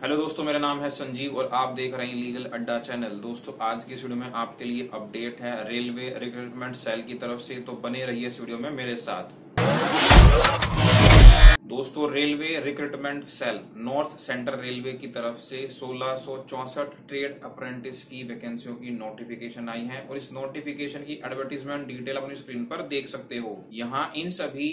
Hello दोस्तों, मेरा नाम है संजीव और आप देख रहे हैं लीगल अड्डा चैनल। दोस्तों, आज की इस वीडियो में आपके लिए अपडेट है रेलवे रिक्रूटमेंट सेल की तरफ से, तो बने रहिए इस वीडियो में मेरे साथ। दोस्तों, railway recruitment cell north central railway की तरफ से 1664 ट्रेड अप्रेंटिस की वैकेंसियों की नोटिफिकेशन आई है और इस नोटिफिकेशन की एडवर्टीजमेंट डिटेल अपनी स्क्रीन पर देख सकते हो। यहाँ इन सभी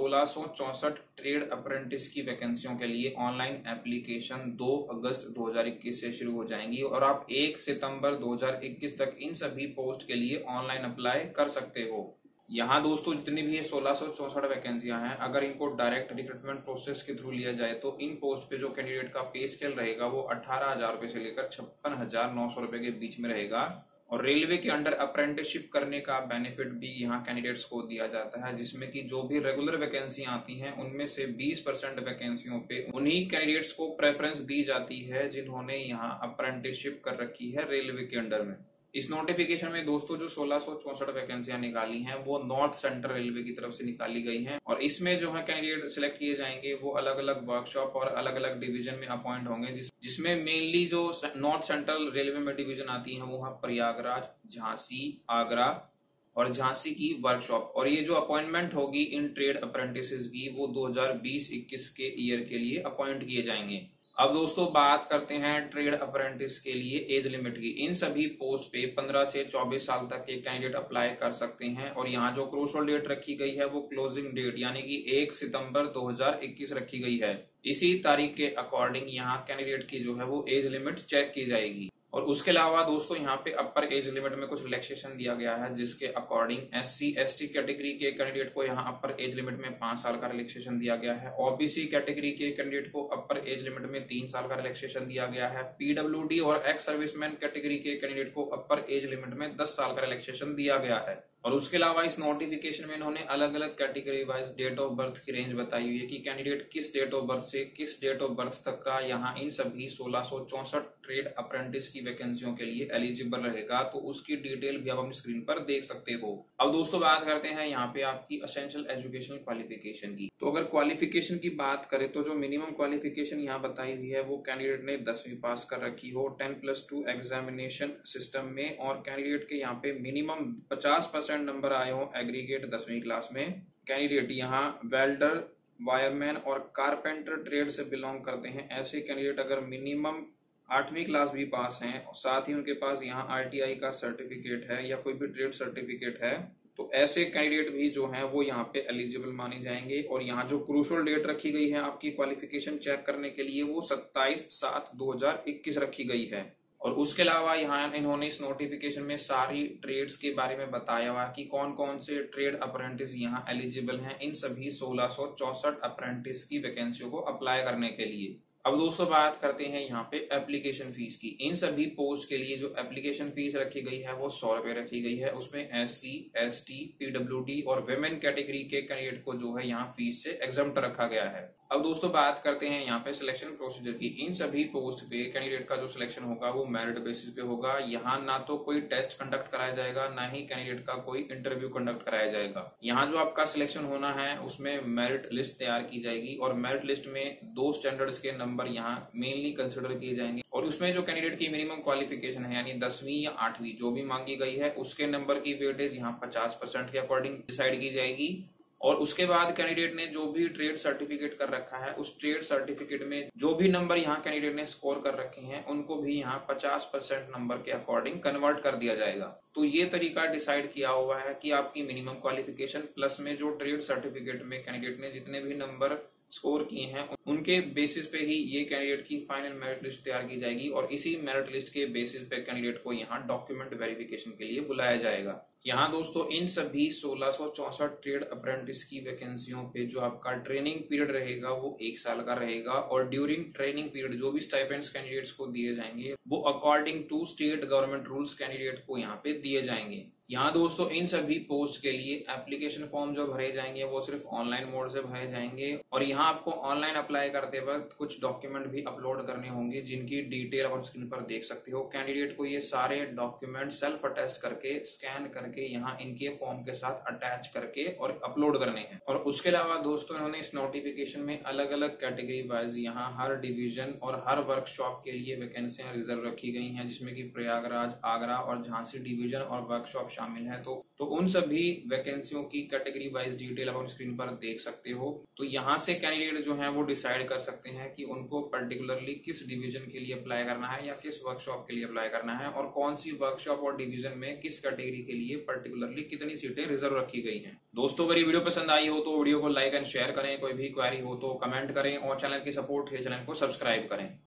1664 ट्रेड अप्रेंटिस की वैकेंसियों के लिए ऑनलाइन एप्लीकेशन 2 अगस्त 2021 से शुरू हो जाएंगी और आप 1 सितंबर 2021 तक इन सभी पोस्ट के लिए ऑनलाइन अप्लाई कर सकते हो। यहाँ दोस्तों, जितनी भी ये 1664 वैकेंसियां हैं, अगर इनको डायरेक्ट रिक्रूटमेंट प्रोसेस के थ्रू लिया जाए तो इन पोस्ट पे जो कैंडिडेट का पे स्केल रहेगा वो 18,000 रुपए से लेकर 56,900 रुपए के बीच में रहेगा। और रेलवे के अंडर अप्रेंटिसशिप करने का बेनिफिट भी यहाँ कैंडिडेट्स को दिया जाता है, जिसमें कि जो भी रेगुलर वैकेंसियां आती हैं उनमें से 20% वैकेंसियों पे उन्हीं कैंडिडेट्स को प्रेफरेंस दी जाती है जिन्होंने यहाँ अप्रेंटिसशिप कर रखी है रेलवे के अंडर में। इस नोटिफिकेशन में दोस्तों जो 1664 वैकेंसियां निकाली हैं वो नॉर्थ सेंट्रल रेलवे की तरफ से निकाली गई हैं और इसमें जो है कैंडिडेट सिलेक्ट किए जाएंगे वो अलग अलग वर्कशॉप और अलग अलग डिवीजन में अपॉइंट होंगे, जिसमें मेनली जो नॉर्थ सेंट्रल रेलवे में डिवीजन आती है वो है प्रयागराज, झांसी, आगरा और झांसी की वर्कशॉप। और ये जो अपॉइंटमेंट होगी इन ट्रेड अप्रेंटिस की वो 2020-21 के ईयर के लिए अपॉइंट किए जाएंगे। अब दोस्तों बात करते हैं ट्रेड अप्रेंटिस के लिए एज लिमिट की। इन सभी पोस्ट पे 15 से 24 साल तक एक कैंडिडेट अप्लाई कर सकते हैं और यहाँ जो क्रूशियल डेट रखी गई है वो क्लोजिंग डेट यानी कि 1 सितंबर 2021 रखी गई है। इसी तारीख के अकॉर्डिंग यहाँ कैंडिडेट की जो है वो एज लिमिट चेक की जाएगी। और उसके अलावा दोस्तों यहाँ पे अपर एज लिमिट में कुछ रिलैक्सेशन दिया गया है, जिसके अकॉर्डिंग SC/ST कैटेगरी के कैंडिडेट को यहाँ अपर एज लिमिट में 5 साल का रिलैक्सेशन दिया गया है। OBC कैटेगरी के कैंडिडेट को अपर एज लिमिट में 3 साल का रिलैक्सेशन दिया गया है। PWD और एक्स सर्विसमैन कैटेगरी के कैंडिडेट को अपर एज लिमिट में 10 साल का रिलैक्सेशन दिया गया है। और उसके अलावा इस नोटिफिकेशन में इन्होंने अलग अलग category wise date of birth की रेंज बताई हुई है कि कैंडिडेट किस डेट ऑफ बर्थ से किस डेट ऑफ बर्थ तक का यहाँ इन सभी 1664 ट्रेड अप्रेंटिस की वैकेंसियों के लिए एलिजिबल रहेगा, तो उसकी डिटेल भी आप अपनी स्क्रीन पर देख सकते हो। अब दोस्तों बात करते हैं यहाँ पे आपकी एसेंशियल एजुकेशनल क्वालिफिकेशन की। तो अगर क्वालिफिकेशन की बात करें तो जो मिनिमम क्वालिफिकेशन यहाँ बताई हुई है वो कैंडिडेट ने 10वीं पास कर रखी हो 10+2 एग्जामिनेशन सिस्टम में, और कैंडिडेट के यहाँ पे मिनिमम 50% नंबर आए हो एग्रीगेट 10वीं क्लास में। कैंडिडेट यहाँ वेल्डर, वायरमैन और कारपेंटर ट्रेड से बिलोंग करते हैं। ऐसे कैंडिडेट अगर मिनिमम 8वीं क्लास भी पास हैं और साथ ही उनके पास यहाँ ITI का सर्टिफिकेट है या कोई भी ट्रेड सर्टिफिकेट है, तो ऐसे कैंडिडेट भी जो हैं वो यहाँ पे एलिजिबल माने जाएंगे। और यहाँ जो क्रूशियल डेट रखी गई है आपकी क्वालिफिकेशन चेक करने के लिए वो 27/7/2021 रखी गई है। और उसके अलावा यहाँ इन्होंने इस नोटिफिकेशन में सारी ट्रेड्स के बारे में बताया हुआ कि कौन कौन से ट्रेड अप्रेंटिस यहाँ एलिजिबल हैं इन सभी 1664 अप्रेंटिस की वैकेंसियों को अप्लाई करने के लिए। अब दोस्तों बात करते हैं यहाँ पे एप्लीकेशन फीस की। इन सभी पोस्ट के लिए जो एप्लीकेशन फीस रखी गई है वो 100 रुपए रखी गई है। उसमें SC/ST, PWD और वुमेन कैटेगरी के कैंडिडेट को जो है यहाँ फीस से एग्जम्प्ट रखा गया है। अब दोस्तों बात करते हैं यहाँ पे सिलेक्शन प्रोसीजर की। इन सभी पोस्ट पे कैंडिडेट का जो सिलेक्शन होगा वो मेरिट बेसिस पे होगा। यहाँ ना तो कोई टेस्ट कंडक्ट कराया जाएगा, ना ही कैंडिडेट का कोई इंटरव्यू कंडक्ट कराया जाएगा। यहाँ जो आपका सिलेक्शन होना है उसमें मेरिट लिस्ट तैयार की जाएगी और मेरिट लिस्ट में 2 स्टैंडर्ड्स के नंबर यहाँ मेनली कंसिडर किए जाएंगे। और उसमें जो कैंडिडेट की मिनिमम क्वालिफिकेशन है यानी 10वीं या 8वीं जो भी मांगी गई है उसके नंबर की वेटेज यहाँ 50% के अकॉर्डिंग डिसाइड की जाएगी। और उसके बाद कैंडिडेट ने जो भी ट्रेड सर्टिफिकेट कर रखा है उस ट्रेड सर्टिफिकेट में जो भी नंबर यहाँ कैंडिडेट ने स्कोर कर रखे हैं उनको भी यहाँ 50% नंबर के अकॉर्डिंग कन्वर्ट कर दिया जाएगा। तो ये तरीका डिसाइड किया हुआ है कि आपकी मिनिमम क्वालिफिकेशन प्लस में जो ट्रेड सर्टिफिकेट में कैंडिडेट ने जितने भी नंबर स्कोर किए हैं उनके बेसिस पे ही ये कैंडिडेट की फाइनल मेरिट लिस्ट तैयार की जाएगी और इसी मेरिट लिस्ट के बेसिस पे कैंडिडेट को यहाँ डॉक्यूमेंट वेरिफिकेशन के लिए बुलाया जाएगा। यहाँ दोस्तों इन सभी 1664 ट्रेड अप्रेंटिस की वैकेंसियों पे जो आपका ट्रेनिंग पीरियड रहेगा वो 1 साल का रहेगा और ड्यूरिंग ट्रेनिंग पीरियड जो भी स्टाइपेंड्स कैंडिडेट्स को दिए जाएंगे वो according to state government rules candidate को यहाँ पे दिए जाएंगे। यहाँ दोस्तों इन सभी पोस्ट के लिए एप्लीकेशन फॉर्म जो भरे जाएंगे वो सिर्फ ऑनलाइन मोड से भरे जाएंगे और यहाँ आपको ऑनलाइन अप्लाई करते वक्त कुछ डॉक्यूमेंट भी अपलोड करने होंगे जिनकी डिटेल आप स्क्रीन पर देख सकते हो। कैंडिडेट को ये सारे डॉक्यूमेंट सेल्फ अटेस्ट करके स्कैन करके यहाँ इनके फॉर्म के साथ अटैच करके और अपलोड करने हैं। और उसके अलावा दोस्तों इन्होंने इस नोटिफिकेशन में अलग अलग कैटेगरी वाइज यहाँ हर डिवीजन और हर वर्कशॉप के लिए वैकेंसियां रिजर्व रखी गई हैं, जिसमें कि प्रयागराज, आगरा और झांसी डिवीजन और वर्कशॉप शामिल है। तो उन सभी वैकेंसियों की कैटेगरी वाइज डिटेल आप स्क्रीन पर देख सकते हो। तो यहाँ से कैंडिडेट जो है वो डिसाइड कर सकते हैं कि उनको पर्टिकुलरली किस डिवीजन के लिए अप्लाई करना है या किस वर्कशॉप के लिए अप्लाई करना है और कौन सी वर्कशॉप और डिवीजन में किस कैटेगरी के लिए पर्टिकुलरली कितनी सीटें रिजर्व रखी गई हैं। दोस्तों अगर ये वीडियो पसंद आई हो तो वीडियो को लाइक एंड शेयर करें, कोई भी क्वेरी हो तो कमेंट करें और चैनल की सपोर्ट है चैनल को सब्सक्राइब करें।